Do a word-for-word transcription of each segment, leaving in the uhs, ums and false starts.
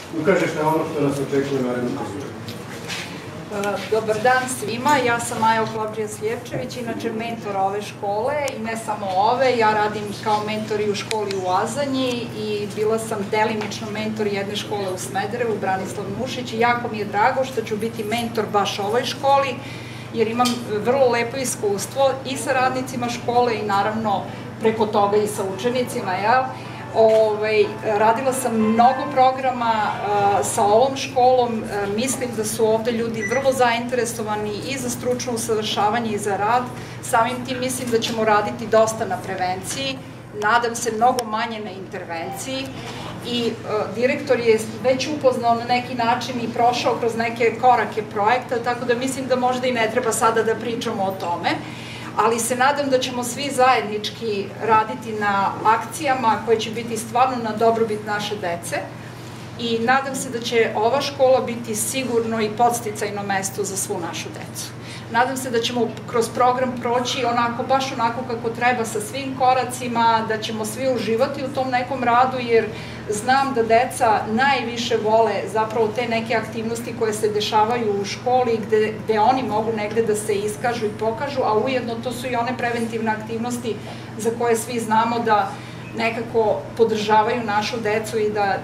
ukažeš na ono što nas očekuje na jednu kazuju. Dobar dan svima, ja sam Maja Oklavđija-Sljepčević, inače mentor ove škole i ne samo ove, ja radim kao mentor i u školi u Azanji i bila sam delimično mentor jedne škole u Smederevu, Branislav Nušić, i jako mi je drago što ću biti mentor baš ovoj školi, jer imam vrlo lepo iskustvo i sa radnicima škole i naravno preko toga i sa učenicima, jel? Radila sam mnogo programa sa ovom školom, mislim da su ovde ljudi vrlo zainteresovani i za stručno usavršavanje i za rad, samim tim mislim da ćemo raditi dosta na prevenciji, nadam se mnogo manje na intervenciji i direktor je već upoznao na neki način i prošao kroz neke korake projekta, tako da mislim da možda i ne treba sada da pričamo o tome, ali se nadam da ćemo svi zajednički raditi na akcijama koje će biti stvarno na dobrobit naše dece i nadam se da će ova škola biti sigurno i podsticajno mesto za svu našu decu. Nadam se da ćemo kroz program proći onako, baš onako kako treba sa svim koracima, da ćemo svi uživati u tom nekom radu, jer znam da deca najviše vole zapravo te neke aktivnosti koje se dešavaju u školi, gde oni mogu negde da se iskažu i pokažu, a ujedno to su i one preventivne aktivnosti za koje svi znamo da nekako podržavaju našu decu i da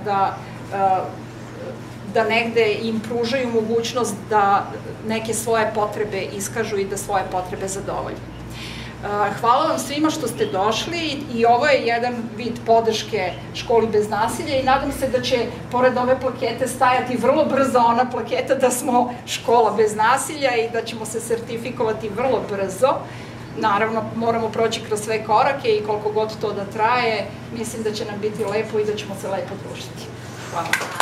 da negde im pružaju mogućnost da neke svoje potrebe iskažu i da svoje potrebe zadovolje. Hvala vam svima što ste došli i ovo je jedan vid podrške školi bez nasilja i nadam se da će pored ove plakete stajati vrlo brzo ona plaketa da smo škola bez nasilja i da ćemo se sertifikovati vrlo brzo. Naravno, moramo proći kroz sve korake i koliko god to da traje, mislim da će nam biti lepo i da ćemo se lepo družiti. Hvala.